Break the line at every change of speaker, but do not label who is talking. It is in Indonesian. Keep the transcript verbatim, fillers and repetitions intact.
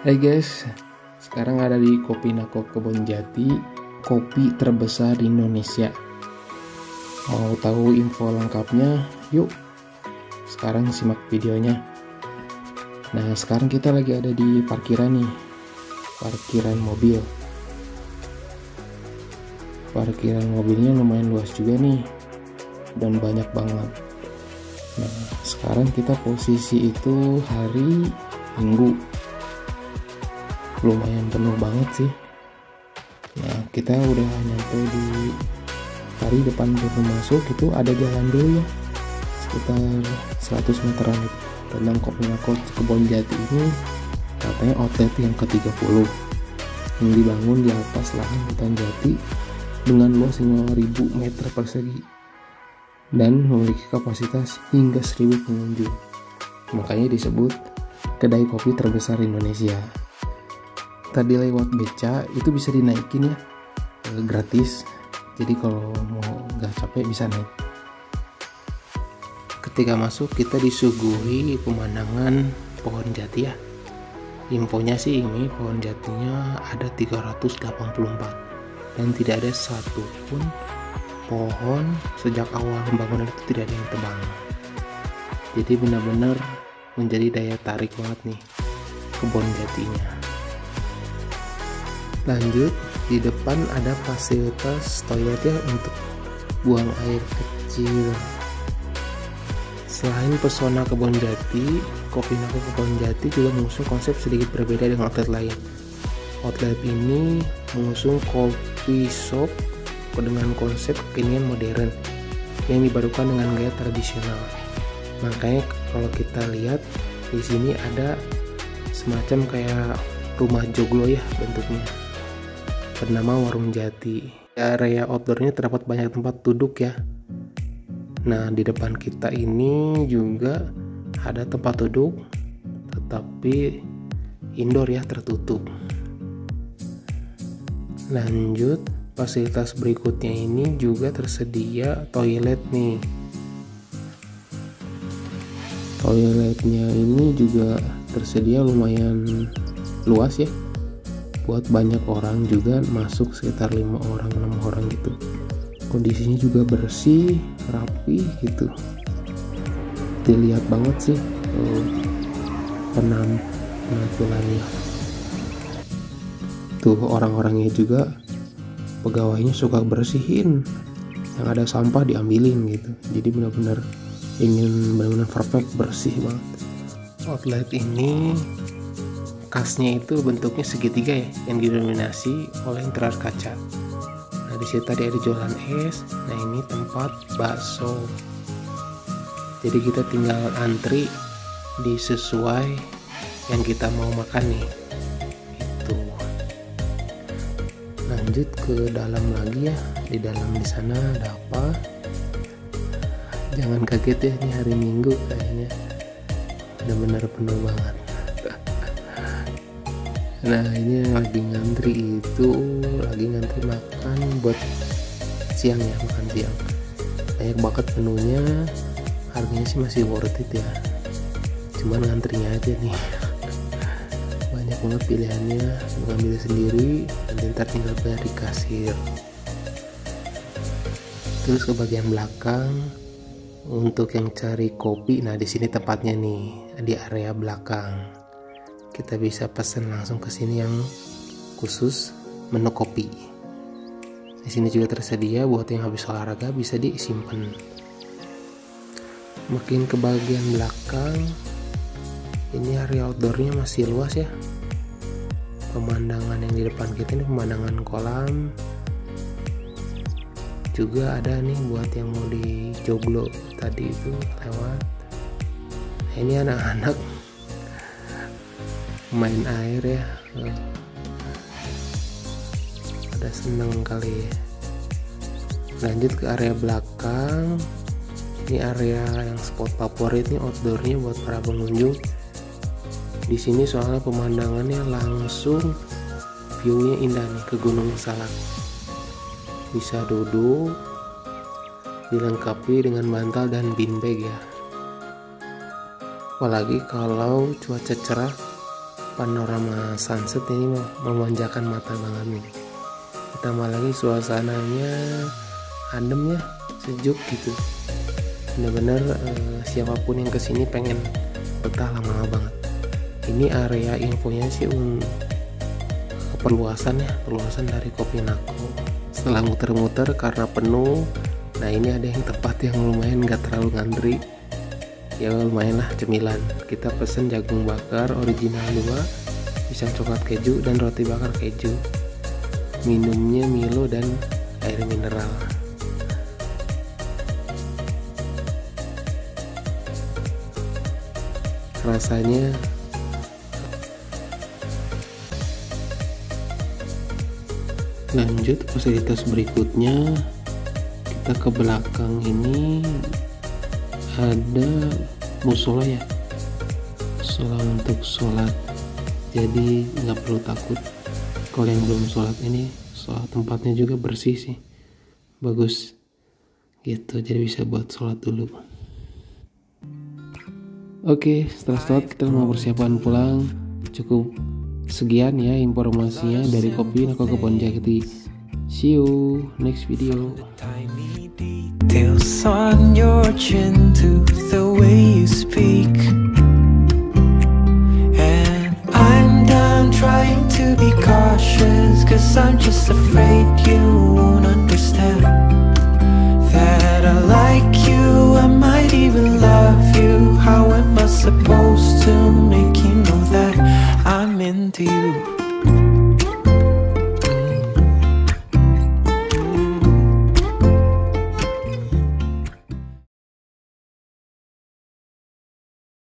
Hai guys, sekarang ada di Kopi Nako Kebonjati, kopi terbesar di Indonesia. Mau tahu info lengkapnya? Yuk, sekarang simak videonya. Nah, sekarang kita lagi ada di parkiran nih, parkiran mobil. Parkiran mobilnya lumayan luas juga nih, dan banyak banget. Nah, sekarang kita posisi itu hari Minggu. Lumayan penuh banget sih. Nah, kita udah nyampe di hari depan pintu masuk. Itu ada jalan dulu ya, sekitar seratus meteran. Tentang Kopi Nako Kebonjati ini katanya outlet yang ke tiga puluh yang dibangun di atas lahan hutan jati dengan luas lima ribu meter persegi dan memiliki kapasitas hingga seribu pengunjung. Makanya disebut kedai kopi terbesar Indonesia. Tadi lewat beca itu bisa dinaikin ya, gratis. Jadi kalau mau nggak capek bisa naik. Ketika masuk kita disuguhi pemandangan pohon jati ya. Infonya sih ini pohon jatinya ada tiga ratus delapan puluh empat dan tidak ada satupun pohon sejak awal pembangunan itu tidak ada yang tebang. Jadi benar-benar menjadi daya tarik banget nih kebun jatinya. Lanjut, di depan ada fasilitas toilet ya untuk buang air kecil. Selain pesona kebun jati, Kopi Nako Kebonjati juga mengusung konsep sedikit berbeda dengan outlet lain. Outlet ini mengusung coffee shop dengan konsep kekinian modern yang dibarukan dengan gaya tradisional. Makanya kalau kita lihat di sini ada semacam kayak rumah joglo ya bentuknya, bernama Warung Jati. Area outdoornya terdapat banyak tempat duduk ya. Nah, di depan kita ini juga ada tempat duduk, tetapi indoor ya, tertutup. Lanjut, fasilitas berikutnya ini juga tersedia toilet nih. Toiletnya ini juga tersedia lumayan luas ya, buat banyak orang juga masuk, sekitar lima orang enam orang gitu. Kondisinya juga bersih, rapi gitu. Dilihat banget sih uh, penam penampilannya. Tuh orang-orangnya juga, pegawainya suka bersihin, yang ada sampah diambilin gitu. Jadi benar-benar ingin benar-benar perfect, bersih banget. Outlet ini kasnya itu bentuknya segitiga ya, yang didominasi oleh interior kaca. Nah, di situ tadi ada jualan es. Nah, ini tempat bakso. Jadi kita tinggal antri di sesuai yang kita mau makan nih. Itu. Lanjut ke dalam lagi ya. Di dalam di sana ada apa? Jangan kaget ya, ini hari Minggu kayaknya. Benar-benar penuh banget. Nah, ini yang lagi ngantri itu lagi ngantri makan buat siang ya, makan siang. Banyak banget menunya, harganya sih masih worth it ya. Cuman ngantrinya aja nih. Banyak banget pilihannya, mengambil sendiri dan ntar tinggal bayar di kasir. Terus ke bagian belakang untuk yang cari kopi. Nah, di sini tempatnya nih, di area belakang. Kita bisa pesan langsung ke sini yang khusus menu kopi. Di sini juga tersedia buat yang habis olahraga bisa disimpan. Makin ke bagian belakang, ini area outdoornya masih luas ya. Pemandangan yang di depan kita ini pemandangan kolam. Juga ada nih buat yang mau di joglo tadi itu lewat. Nah, ini anak-anak main air ya, pada seneng kali ya. Lanjut ke area belakang. Ini area yang spot favorit nih outdoornya buat para pengunjung. Di sini soalnya pemandangannya langsung, viewnya indah nih ke Gunung Salak. Bisa duduk, dilengkapi dengan bantal dan beanbag ya. Apalagi kalau cuaca cerah panorama sunset ini memanjakan mata banget nih. Ditambah lagi suasananya adem ya, sejuk gitu. Bener-bener eh, siapapun yang kesini pengen betah lama-lama banget. Ini area infonya sih um, perluasan ya, perluasan dari Kopi Nako. Setelah muter-muter karena penuh, nah ini ada yang tepat yang lumayan nggak terlalu ngantri. Ya lumayan lah cemilan. Kita pesen jagung bakar original dua, pisang coklat keju dan roti bakar keju. Minumnya Milo dan air mineral. Rasanya lanjut fasilitas berikutnya, kita ke belakang ini ada musola ya, musola untuk sholat, jadi nggak perlu takut kalau yang belum sholat. Ini soal tempatnya juga bersih sih, bagus gitu, jadi bisa buat sholat dulu. Oke, setelah sholat kita mau persiapan pulang. Cukup sekian ya informasinya dari Kopi Nako Kebonjati. See you next video. Details on your chin to the way you speak.